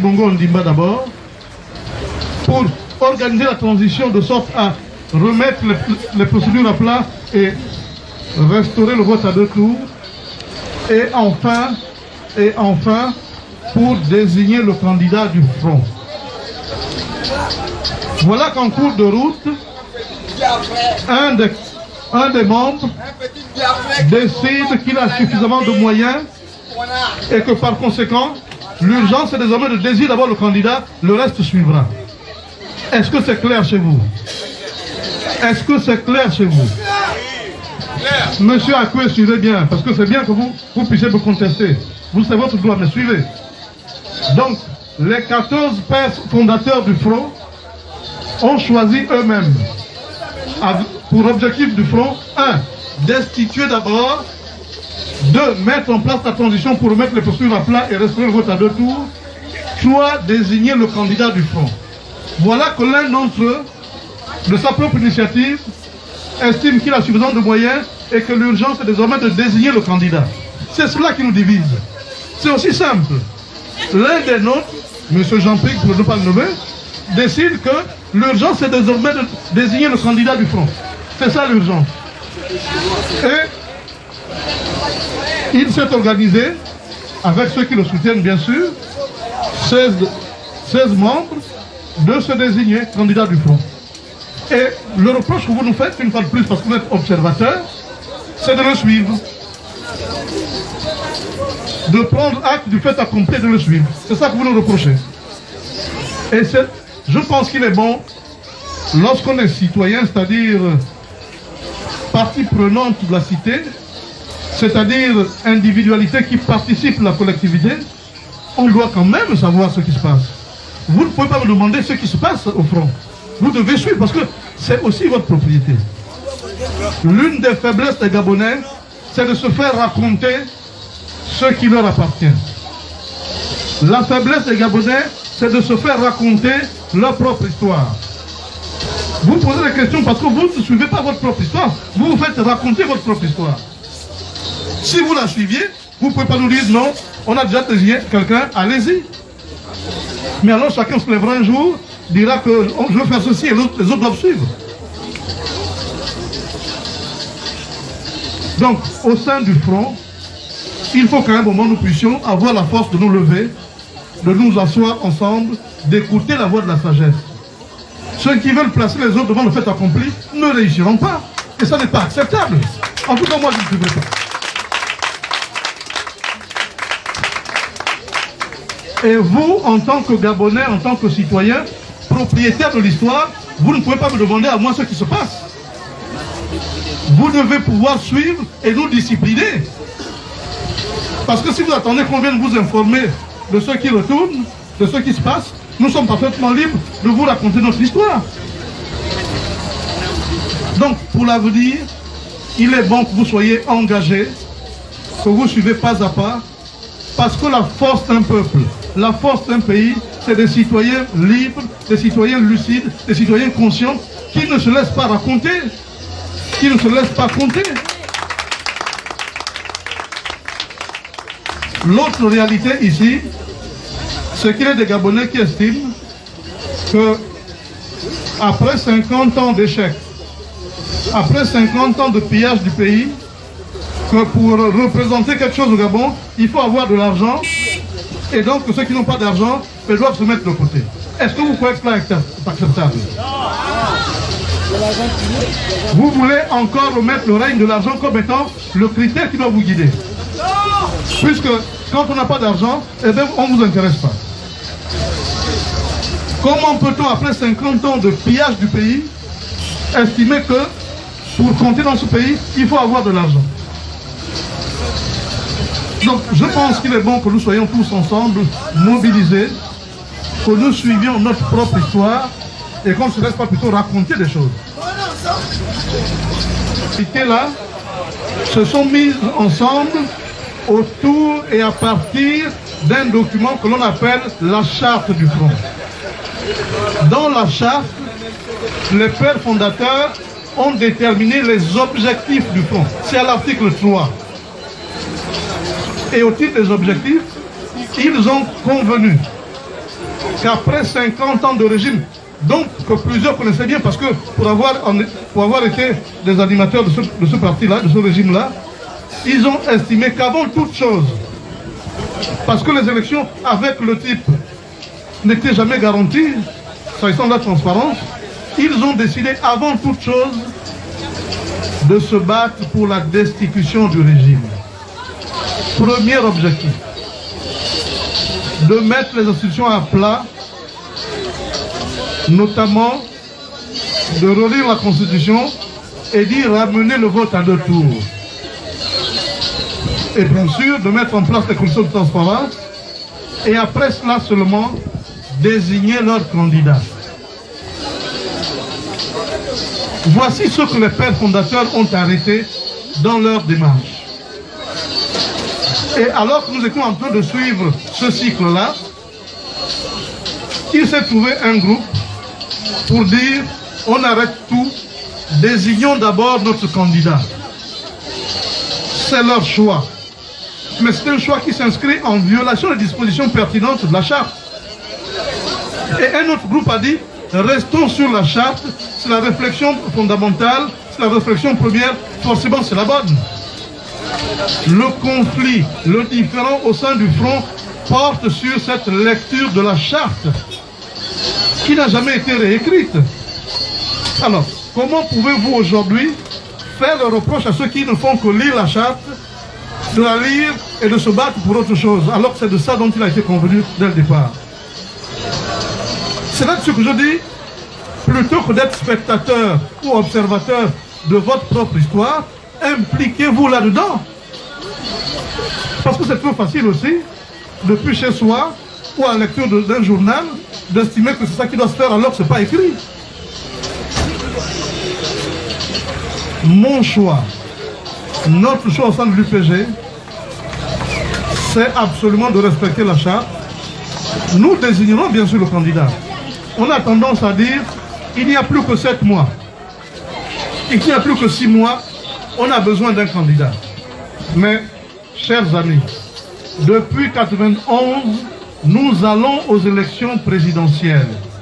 Bongo Ondimba d'abord, pour organiser la transition de sorte à remettre les procédures à plat et restaurer le vote à 2 tours. Et enfin, pour désigner le candidat du front. Voilà qu'en cours de route, un des membres décide qu'il a suffisamment de moyens et que par conséquent, l'urgence est désormais de désigner d'abord le candidat, le reste suivra. Est-ce que c'est clair chez vous? Est-ce que c'est clair chez vous? Monsieur Akoué, suivez bien, parce que c'est bien que vous puissiez me contester. Vous savez votre droit, mais suivez. Donc, les 14 pères fondateurs du front ont choisi eux-mêmes, pour objectif du front, 1. Destituer d'abord, 2. Mettre en place la transition pour remettre les procédures à plat et restaurer le vote à 2 tours, 3. Désigner le candidat du front. Voilà que l'un d'entre eux, de sa propre initiative, estime qu'il a suffisamment de moyens et que l'urgence est désormais de désigner le candidat. C'est cela qui nous divise. C'est aussi simple. L'un des nôtres, M. Jean-Pierre, pour ne pas le nommer, décide que l'urgence est désormais de désigner le candidat du front. C'est ça l'urgence. Et il s'est organisé, avec ceux qui le soutiennent bien sûr, 16 membres, de se désigner candidat du front. Et le reproche que vous nous faites, une fois de plus, parce que vous êtes observateur, c'est de le suivre. De prendre acte du fait accompli et de le suivre. C'est ça que vous nous reprochez. Et je pense qu'il est bon, lorsqu'on est citoyen, c'est-à-dire partie prenante de la cité, c'est-à-dire individualité qui participe à la collectivité, on doit quand même savoir ce qui se passe. Vous ne pouvez pas me demander ce qui se passe au front. Vous devez suivre parce que c'est aussi votre propriété. L'une des faiblesses des Gabonais, c'est de se faire raconter ce qui leur appartient. La faiblesse des Gabonais, c'est de se faire raconter leur propre histoire. Vous posez des questions parce que vous ne suivez pas votre propre histoire. Vous vous faites raconter votre propre histoire. Si vous la suiviez, vous ne pouvez pas nous dire non, on a déjà désigné quelqu'un, allez-y. Mais alors chacun se lèvera un jour, dira que je veux faire ceci et les autres doivent suivre. Donc, au sein du front, il faut qu'à un moment nous puissions avoir la force de nous lever, de nous asseoir ensemble, d'écouter la voix de la sagesse. Ceux qui veulent placer les autres devant le fait accompli ne réussiront pas. Et ça n'est pas acceptable. En tout cas, moi, je ne suivrai pas. Et vous, en tant que Gabonais, en tant que citoyen, propriétaire de l'histoire, vous ne pouvez pas me demander à moi ce qui se passe. Vous devez pouvoir suivre et nous discipliner. Parce que si vous attendez qu'on vienne vous informer de ce qui retourne, de ce qui se passe, nous sommes parfaitement libres de vous raconter notre histoire. Donc, pour l'avenir, il est bon que vous soyez engagés, que vous suivez pas à pas, parce que la force d'un peuple, la force d'un pays, c'est des citoyens libres, des citoyens lucides, des citoyens conscients, qui ne se laissent pas raconter, qui ne se laissent pas compter. L'autre réalité ici, c'est qu'il y a des Gabonais qui estiment que après 50 ans d'échec, après 50 ans de pillage du pays, que pour représenter quelque chose au Gabon, il faut avoir de l'argent, et donc ceux qui n'ont pas d'argent doivent se mettre de côté. Est-ce que vous croyez que cela est acceptable? Vous voulez encore remettre le règne de l'argent comme étant le critère qui doit vous guider. Puisque quand on n'a pas d'argent, eh bien, on ne vous intéresse pas. Comment peut-on, après 50 ans de pillage du pays, estimer que pour compter dans ce pays, il faut avoir de l'argent? Donc, je pense qu'il est bon que nous soyons tous ensemble mobilisés, que nous suivions notre propre histoire et qu'on ne se laisse pas plutôt raconter des choses. Et là, se sont mis ensemble autour et à partir d'un document que l'on appelle la charte du front. Dans la charte, les pères fondateurs ont déterminé les objectifs du front. C'est à l'article 3. Et au titre des objectifs, ils ont convenu qu'après 50 ans de régime, donc que plusieurs connaissaient bien parce que pour avoir été des animateurs de ce parti-là, de ce régime-là, ils ont estimé qu'avant toute chose, parce que les élections avec le type n'étaient jamais garanties, s'agissant de la transparence, ils ont décidé avant toute chose de se battre pour la destitution du régime. Premier objectif, de mettre les institutions à plat, notamment de relire la Constitution et d'y ramener le vote à 2 tours. Et bien sûr, de mettre en place les conditions de transparence et après cela seulement désigner leurs candidats. Voici ce que les pères fondateurs ont arrêté dans leur démarche. Et alors que nous étions en train de suivre ce cycle-là, il s'est trouvé un groupe pour dire on arrête tout, désignons d'abord notre candidat. C'est leur choix. Mais c'est un choix qui s'inscrit en violation des dispositions pertinentes de la charte. Et un autre groupe a dit restons sur la charte, c'est la réflexion fondamentale, c'est la réflexion première, forcément c'est la bonne. Le conflit, le différend au sein du front porte sur cette lecture de la charte qui n'a jamais été réécrite. Alors, comment pouvez-vous aujourd'hui faire le reproche à ceux qui ne font que lire la charte, de la lire et de se battre pour autre chose, alors que c'est de ça dont il a été convenu dès le départ? C'est là ce que je dis, plutôt que d'être spectateur ou observateur de votre propre histoire, impliquez-vous là-dedans. Parce que c'est trop facile aussi, depuis chez soi, ou à la lecture d'un journal, d'estimer que c'est ça qui doit se faire alors que ce n'est pas écrit. Mon choix, notre choix au sein de l'UPG, c'est absolument de respecter la charte. Nous désignerons bien sûr le candidat. On a tendance à dire, il n'y a plus que 7 mois. Il n'y a plus que 6 mois, on a besoin d'un candidat. Mais, chers amis, depuis 1991, nous allons aux élections présidentielles.